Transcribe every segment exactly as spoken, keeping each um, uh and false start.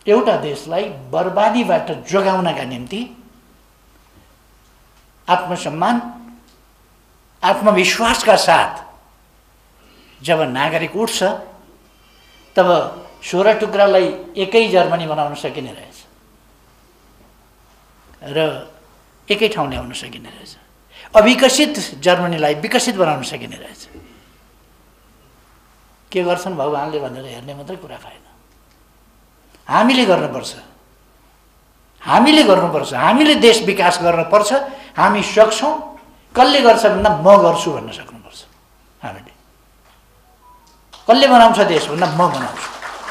एउटा देशलाई बर्बादीबाट जोगाउनका निम्ति आत्मसम्मान आत्मविश्वासका साथ जब नागरिक उठ्छ तब सोह्र टुक्रालाई एकै जर्मनी बनाउन सकिने रहेछ र एकै ठाउँ ल्याउन सकिने रहेछ। अविकसित जर्मनीलाई विकसित बनाउन सकिने रहेछ। के गर्छन् भगवानले भनेर हेर्ने मात्रै कुरा भएन। हामीले गर्नुपर्छ, हामीले गर्नुपर्छ, हामीले देश विकास गर्नुपर्छ। हामी सक्छौँ। कसले गर्छ भन्दा म गर्छु भन्न सक्नुपर्छ। हामीले कसले बनाउँछ देश भन्दा म बनाउँछु।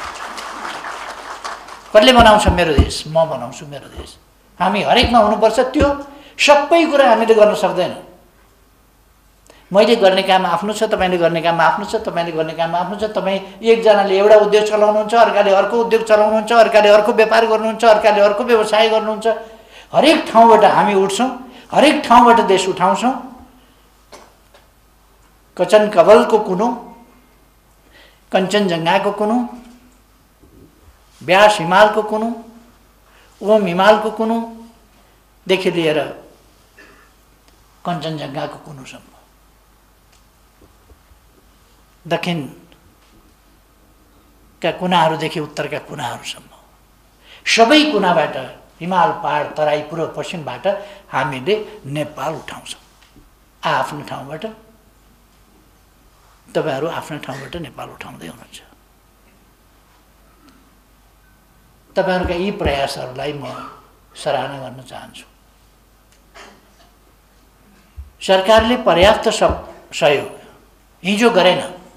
कसले बनाउँछ मेरो देश? म बनाउँछु मेरो देश। हामी हरेकमा हुनुपर्छ। त्यो सबै कुरा हामीले गर्न सक्दैनौँ। मैले गर्ने काम आफ्नो छ, तपाईँले गर्ने काम आफ्नो छ, तपाईँले गर्ने काम आफ्नो छ। तपाईँ एकजनाले एउटा उद्योग चलाउनुहुन्छ, अर्काले अर्को उद्योग चलाउनुहुन्छ, अर्काले अर्को व्यापार गर्नुहुन्छ, अर्काले अर्को व्यवसाय गर्नुहुन्छ। हरेक ठाउँबाट हामी उठ्छौँ, हरेक ठाउँबाट देश उठाउँछौँ। कचन कवलको कुनो, कञ्चनजङ्घाको कुनो, व्यास हिमालको कुनो, ओम हिमालको कुनोदेखि लिएर कञ्चनजङ्घाको कुनोसम्म, दक्षिणका कुनाहरूदेखि उत्तरका कुनाहरूसम्म सबै कुनाबाट हिमाल पहाड तराई पूर्व पश्चिमबाट हामीले नेपाल उठाउँछौँ। आफ्नो ठाउँबाट, तपाईँहरू आफ्नो ठाउँबाट नेपाल उठाउँदै हुनुहुन्छ। तपाईँहरूका यी प्रयासहरूलाई म सराहना गर्न चाहन्छु। सरकारले पर्याप्त सहयोग हिजो गरेन।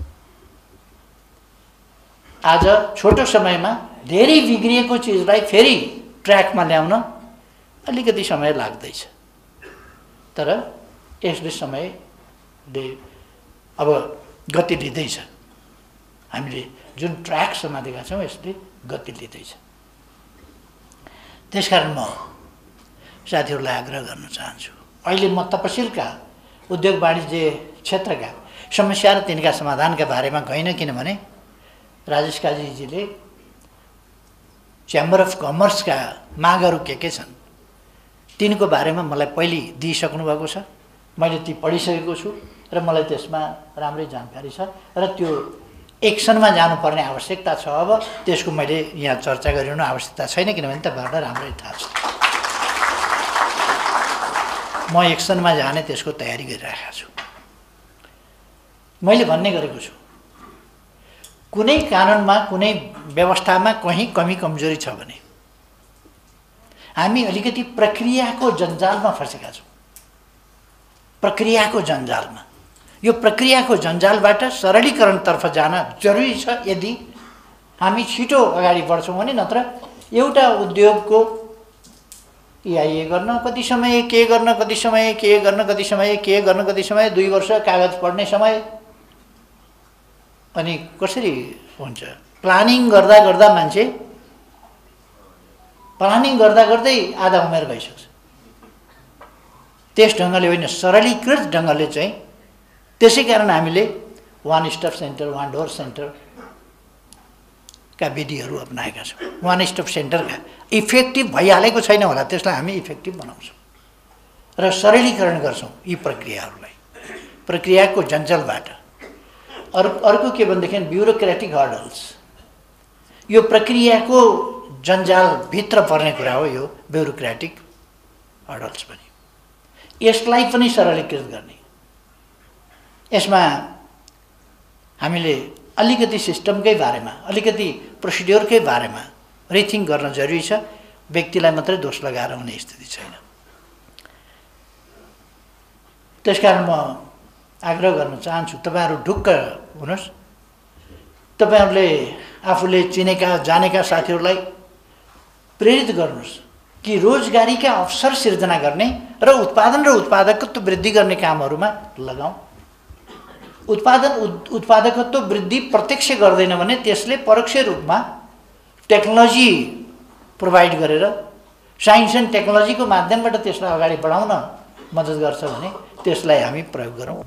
आज छोटो समयमा धेरै बिग्रिएको चिजलाई फेरि ट्र्याकमा ल्याउन अलिकति समय लाग्दैछ। तर यसले समयले अब गति लिँदैछ। हामीले जुन ट्र्याक समातेका छौँ यसले गति लिँदैछ। त्यसकारण म साथीहरूलाई आग्रह गर्न चाहन्छु, अहिले म तपसिलका उद्योग वाणिज्य क्षेत्रका समस्या र तिनका समाधानका बारेमा गइनँ, किनभने राजेश काजीजीले च्याम्बर अफ कमर्सका मागहरू के के छन् तिनको बारेमा मलाई पहिले दिइसक्नु भएको छ। मैले ती पढिसकेको छु र मलाई त्यसमा राम्रै जानकारी छ र त्यो एक्सनमा जानुपर्ने आवश्यकता छ। अब त्यसको मैले यहाँ चर्चा गरिरहनु आवश्यकता छैन, किनभने तपाईँहरूलाई राम्रै थाहा छ। म एक्सनमा जाने त्यसको तयारी गरिरहेको छु। मैले भन्ने गरेको छु, कुनै कानुनमा कुनै व्यवस्थामा कहीँ कमी कमजोरी छ भने हामी अलिकति प्रक्रियाको जन्जालमा फँसेका छौँ। प्रक्रियाको जन्जालमा, यो प्रक्रियाको जन्जालबाट सरलीकरणतर्फ जान जरुरी छ। यदि हामी छिटो अगाडि बढ्छौँ भने, नत्र एउटा उद्योगको इआइए गर्न कति समय, के गर्न कति समय, के गर्न कति समय, के गर्न कति समय, दुई वर्ष कागज पढ्ने समय, अनि कसरी हुन्छ? प्लानिङ गर्दा गर्दा मान्छे प्लानिङ गर्दा गर्दै आधा उमेर भइसक्छ। त्यस ढङ्गले होइन, सरलीकृत ढङ्गले चाहिँ। त्यसै कारण हामीले one stop centre, one door सेन्टरका विधिहरू अपनाएका छौँ। वान स्टप सेन्टरका इफेक्टिभ भइहालेको छैन होला, त्यसलाई हामी इफेक्टिभ बनाउँछौँ र सरलीकरण गर्छौँ यी प्रक्रियाहरूलाई, प्रक्रियाको जन्जलबाट। अर् अर्को के भनेदेखि ब्युरोक्रेटिक हर्डल्स, यो प्रक्रियाको जन्जालभित्र पर्ने कुरा हो यो ब्युरोक्रेटिक हर्डल्स पनि। यसलाई पनि सरलीकृत गर्ने, यसमा हामीले अलिकति सिस्टमकै बारेमा, अलिकति प्रोसिड्योरकै बारेमा रिथिङ गर्न जरुरी छ। व्यक्तिलाई मात्रै दोष लगाएर हुने स्थिति छैन। त्यसकारण म आग्रह गर्न चाहन्छु, तपाईँहरू ढुक्क हुनुहोस्। तपाईँहरूले आफूले चिनेका जानेका साथीहरूलाई प्रेरित गर्नुहोस् कि रोजगारीका अवसर सिर्जना गर्ने र उत्पादन र उत्पादकत्व वृद्धि गर्ने कामहरूमा लगाउँ। उत्पादन उत्पादकत्व वृद्धि प्रत्यक्ष गर्दैन भने त्यसले परोक्ष रूपमा टेक्नोलोजी प्रोभाइड गरेर, साइन्स एन्ड टेक्नोलोजीको माध्यमबाट त्यसलाई अगाडि बढाउन मद्दत गर्छ भने त्यसलाई हामी प्रयोग गरौँ,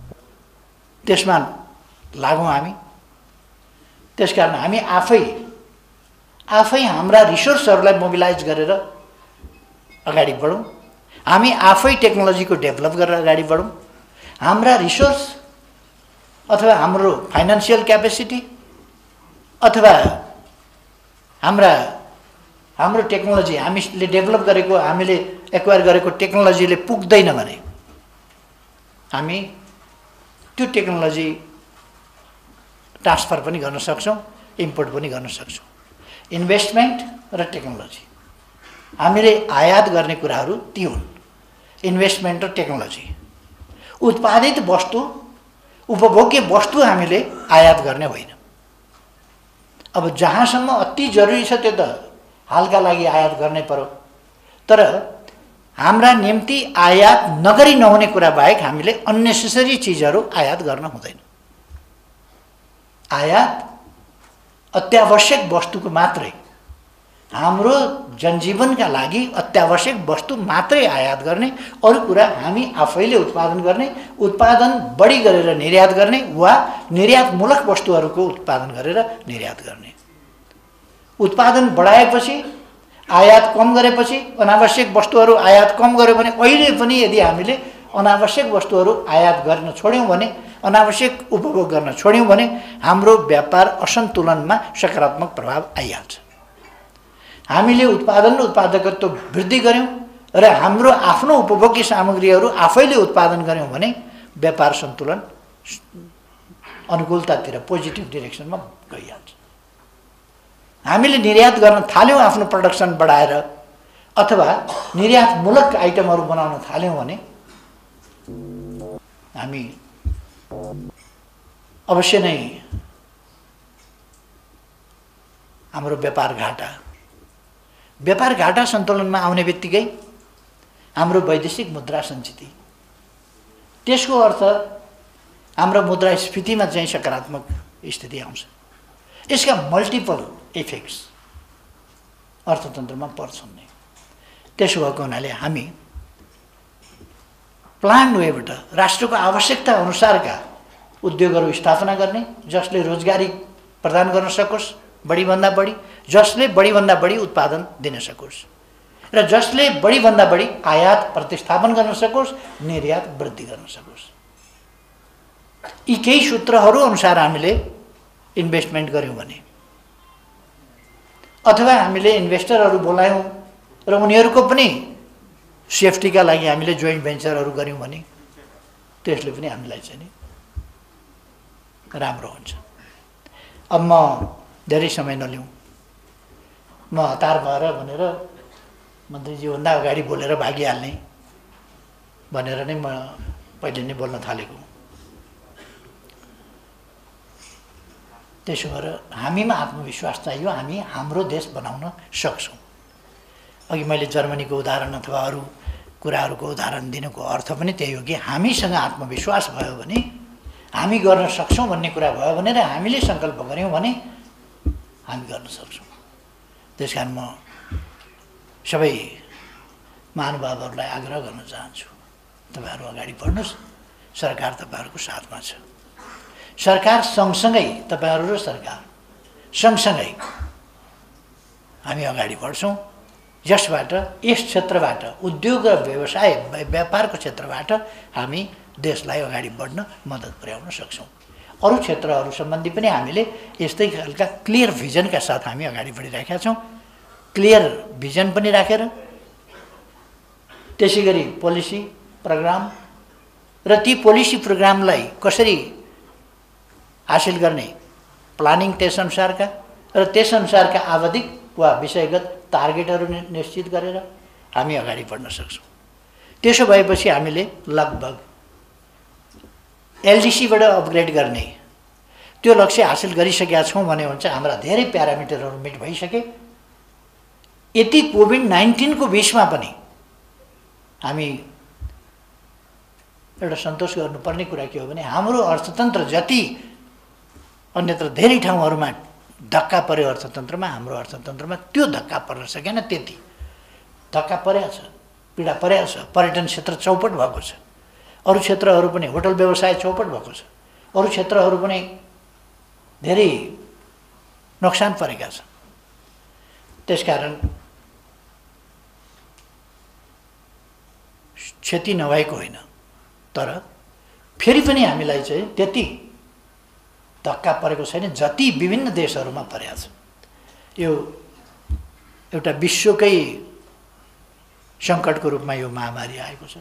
त्यसमा लागौँ हामी। त्यसकारण हामी आफै आफै हाम्रा रिसोर्सहरूलाई मोबिलाइज गरेर अगाडि बढौँ। हामी आफै टेक्नोलोजीको डेभलप गरेर अगाडि बढौँ। हाम्रा रिसोर्स अथवा हाम्रो फाइनान्सियल क्यापेसिटी अथवा हाम्रा हाम्रो टेक्नोलोजी हामीले डेभलप गरेको हामीले एक्वायर गरेको टेक्नोलोजीले पुग्दैन भने हामी त्यो टेक्नोलोजी ट्रान्सफर पनि गर्न सक्छौँ, इम्पोर्ट पनि गर्न सक्छौँ। इन्भेस्टमेन्ट र टेक्नोलोजी हामीले आयात गर्ने कुराहरू ती हुन्। इन्भेस्टमेन्ट र टेक्नोलोजी। उत्पादित वस्तु उपभोग्य वस्तु हामीले आयात गर्ने होइन। अब जहाँसम्म अति जरुरी छ त्यो त हालका लागि आयात गर्नै पर्यो, तर हाम्रा निम्ति आयात नगरी नहुने कुरा बाहेक हामीले अन्नेसेसरी चिजहरू आयात गर्न हुँदैन। आयात अत्यावश्यक वस्तुको मात्रै, हाम्रो जनजीवनका लागि अत्यावश्यक वस्तु मात्रै आयात गर्ने, अरू कुरा हामी आफैले उत्पादन गर्ने, उत्पादन बढी गरेर निर्यात गर्ने वा निर्यातमूलक वस्तुहरूको उत्पादन गरेर निर्यात गर्ने। उत्पादन बढाएपछि आयात कम गरेपछि अनावश्यक वस्तुहरू आयात कम गर्यो भने अहिले पनि यदि हामीले अनावश्यक वस्तुहरू आयात गर्न छोड्यौँ भने, अनावश्यक उपभोग गर्न छोड्यौँ भने हाम्रो व्यापार असन्तुलनमा सकारात्मक प्रभाव आइहाल्छ। हामीले उत्पादन र उत्पादकत्व वृद्धि गर्यौँ र हाम्रो आफ्नो उपभोग्य सामग्रीहरू आफैले उत्पादन गर्यौँ भने व्यापार सन्तुलन अनुकूलतातिर पोजिटिभ डिरेक्सनमा गइहाल्छ। हामीले निर्यात गर्न थाल्यौँ आफ्नो प्रोडक्सन बढाएर अथवा निर्यातमूलक आइटमहरू बनाउन थाल्यौँ भने हामी अवश्य नै हाम्रो व्यापार घाटा व्यापार घाटा सन्तुलनमा आउने बित्तिकै हाम्रो वैदेशिक मुद्रा सञ्चिति, त्यसको अर्थ हाम्रो मुद्रास्फीतिमा चाहिँ सकारात्मक स्थिति आउँछ। यसका मल्टिपल इफेक्ट्स अर्थतन्त्रमा पर्छन् नै। त्यसो भएको हुनाले हामी प्लान वेबाट राष्ट्रको आवश्यकता अनुसारका उद्योगहरू स्थापना गर्ने, जसले रोजगारी प्रदान गर्न सकोस् बढीभन्दा बढी, जसले बढीभन्दा बढी उत्पादन दिन सकोस् र जसले बढीभन्दा बढी आयात प्रतिस्थापन गर्न सकोस्, निर्यात वृद्धि गर्न सकोस्। यी केही सूत्रहरू अनुसार हामीले इन्भेस्टमेन्ट गर्यौँ भने अथवा हामीले इन्भेस्टरहरू बोलायौँ र उनीहरूको पनि सेफ्टीका लागि हामीले जोइन्ट भेन्चरहरू गऱ्यौँ भने त्यसले पनि हामीलाई चाहिँ नि राम्रो हुन्छ। अब म धेरै समय नलिउँ, म हतार भएर भनेर मन्त्रीजीभन्दा अगाडि बोलेर भागिहाल्ने भनेर नै म पहिले नै बोल्न थालेको। त्यसो भएर हामीमा आत्मविश्वास चाहियो, हामी हाम्रो देश बनाउन सक्छौँ। अघि मैले जर्मनीको उदाहरण अथवा अरू कुराहरूको उदाहरण दिनुको अर्थ पनि त्यही हो कि हामीसँग आत्मविश्वास भयो भने, हामी गर्न सक्छौँ भन्ने कुरा भयो भने र हामीले सङ्कल्प गऱ्यौँ भने हामी गर्न सक्छौँ। त्यस कारण म सबै महानुभावहरूलाई आग्रह गर्न चाहन्छु, तपाईँहरू अगाडि बढ्नुहोस्। सरकार तपाईँहरूको साथमा छ। सरकार सँगसँगै तपाईँहरू र सरकार सँगसँगै हामी अगाडि बढ्छौँ, जसबाट यस क्षेत्रबाट उद्योग र व्यवसाय व्यापारको क्षेत्रबाट हामी देशलाई अगाडि बढ्न मद्दत पुर्याउन सक्छौँ। अरू क्षेत्रहरू सम्बन्धी पनि हामीले यस्तै खालका क्लियर भिजनका साथ हामी अगाडि बढिरहेका छौँ। क्लियर भिजन पनि राखेर त्यसै गरी पोलिसी प्रोग्राम र ती पोलिसी प्रोग्रामलाई कसरी हासिल गर्ने प्लानिङ त्यसअनुसारका र त्यसअनुसारका आवधिक वा विषयगत टार्गेटहरू निश्चित गरेर हामी अगाडि बढ्न सक्छौँ। त्यसो भएपछि हामीले लगभग एलडिसीबाट अपग्रेड गर्ने त्यो लक्ष्य हासिल गरिसकेका छौँ भने हुन्छ हाम्रा धेरै प्यारामिटरहरू मिट भइसके। यति कोभिड नाइन्टिनको बिचमा पनि हामी एउटा सन्तोष गर्नुपर्ने कुरा के हो भने हाम्रो अर्थतन्त्र जति अन्यत्र धेरै ठाउँहरूमा धक्का पर्यो अर्थतन्त्रमा, हाम्रो अर्थतन्त्रमा त्यो धक्का पर्न सकेन। त्यति धक्का परेको छ, पीडा परेको छ। पर्यटन क्षेत्र चौपट भएको छ, अरू क्षेत्रहरू पनि, होटल व्यवसाय चौपट भएको छ, अरू क्षेत्रहरू पनि धेरै नोक्सान परेका छन्। त्यसकारण क्षति नभएको होइन, तर फेरि पनि हामीलाई चाहिँ त्यति धक्का परेको छैन जति विभिन्न देशहरूमा परेको छ। यो एउटा विश्वकै सङ्कटको रूपमा यो महामारी आएको छ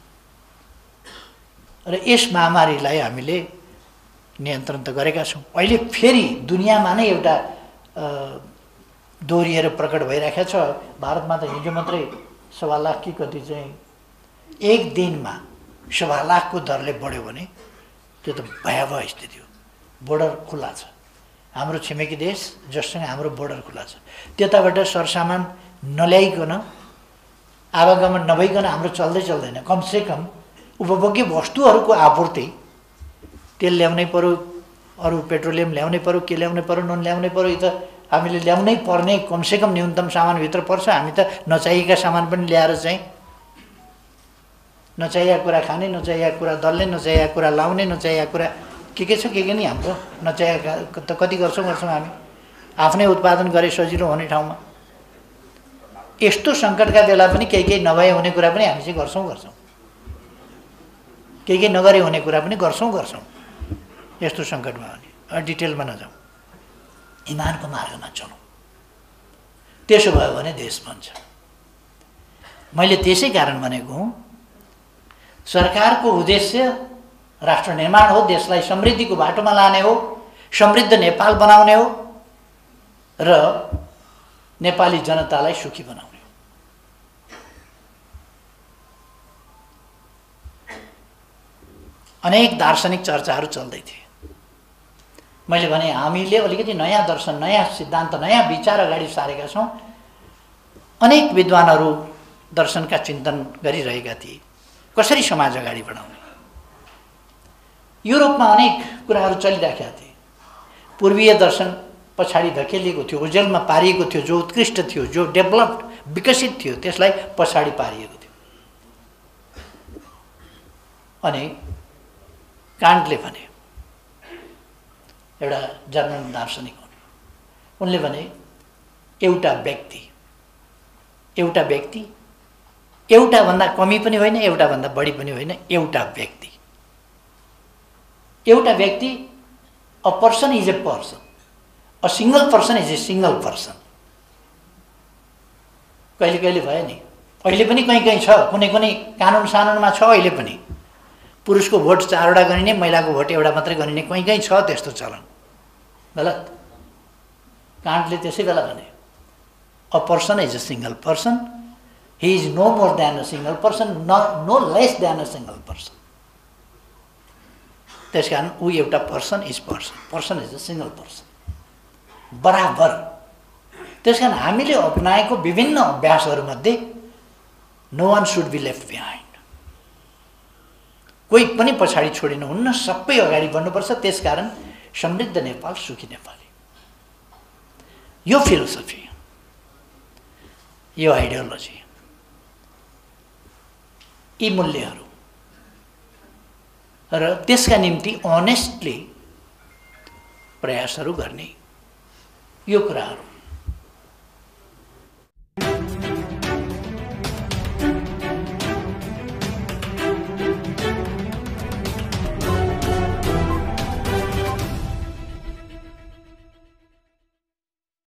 र यस महामारीलाई हामीले नियन्त्रण त गरेका छौँ। अहिले फेरि दुनियाँमा नै एउटा दोहोरिएर प्रकट भइरहेको छ। भारतमा त हिजो मात्रै सवा लाख कि कति चाहिँ एक दिनमा सवा लाखको दरले बढ्यो भने त्यो त भयावह स्थिति हो। बोर्डर खुला छ, हाम्रो छिमेकी देश जससँग हाम्रो बोर्डर खुला छ, त्यताबाट सरसामान नल्याइकन आवागमन नभइकन हाम्रो चल्दै चल्दैन। कमसेकम उपभोग्य वस्तुहरूको आपूर्ति, तेल ल्याउनै पर्यो, अरू पेट्रोलियम ल्याउनै पर्यो, के ल्याउनै पर्यो, नुन ल्याउनै पर्यो, यो त हामीले ल्याउनै पर्ने कमसेकम न्यूनतम सामानभित्र पर्छ। हामी त नचाहिएका सामान पनि ल्याएर चाहिँ नचाहिएका कुरा खाने, नचाहिएका कुरा दल्ने, नचाहिएका कुरा लाउने, नचाहिएका कुरा के के छ के के नि हाम्रो नचाहिएका त कति गर्छौँ गर्छौँ हामी आफ्नै उत्पादन गरे सजिलो हुने ठाउँमा। यस्तो सङ्कटका बेला पनि केही केही नभए हुने कुरा पनि हामी चाहिँ गर्छौँ गर्छौँ केही केही नगरे हुने कुरा पनि गर्छौँ गर्छौँ यस्तो सङ्कटमा भने डिटेलमा नजाउँ, इमानको मार्गमा चलौँ। त्यसो भयो भने देश बन्छ। मैले त्यसै कारण भनेको हुँ, सरकारको उद्देश्य राष्ट्र निर्माण हो, देशलाई समृद्धिको बाटोमा लाने हो, समृद्ध नेपाल बनाउने हो र नेपाली जनतालाई सुखी बनाउने हो। अनेक दार्शनिक चर्चाहरू चल्दै थिए। मैले भने हामीले अलिकति नयाँ दर्शन, नयाँ सिद्धान्त, नयाँ विचार अगाडि सारेका छौँ। अनेक विद्वानहरू दर्शनका चिन्तन गरिरहेका थिए, कसरी समाज अगाडि बढाउने। युरोपमा अनेक कुराहरू चलिरहेका थिए। पूर्वीय दर्शन पछाडि धकेलिएको थियो, ओझेलमा पारिएको थियो। जो उत्कृष्ट थियो, जो डेभलप्ड विकसित थियो, त्यसलाई पछाडि पारिएको थियो। अनि कान्टले भने, एउटा जर्मन दार्शनिक हुन्, उनले भने एउटा व्यक्ति एउटा व्यक्ति एउटा भन्दा कमी पनि होइन, एउटा भन्दा बढी पनि होइन, एउटा व्यक्ति एउटा व्यक्ति a person is a person, a single person is a single person. कहिले कहिले भयो नि, अहिले पनि कहीँ कहीँ छ, कुनै कुनै कानुन सानुनमा छ, अहिले पनि पुरुषको भोट चारवटा गरिने, महिलाको भोट एउटा मात्रै गरिने, कहीँ कहीँ छ त्यस्तो चलन। गलत। कान्टले त्यसै बेला भने a person is a single person, he is no more than a single person, no less than a single person. त्यस कारण ऊ एउटा person is person, person is a single person, बराबर। त्यस कारण हामीले अपनाएको विभिन्न अभ्यासहरूमध्ये no one should be left behind, कोही पनि पछाडि छोडिनु हुन्न, सबै अगाडि बढ्नुपर्छ। त्यसकारण समृद्ध नेपाल, सुखी नेपाली, यो फिलोसफी, यो आइडियोलोजी, यी मूल्यहरू र त्यसका निम्ति अनेस्टली प्रयासहरू गर्ने, यो कुराहरू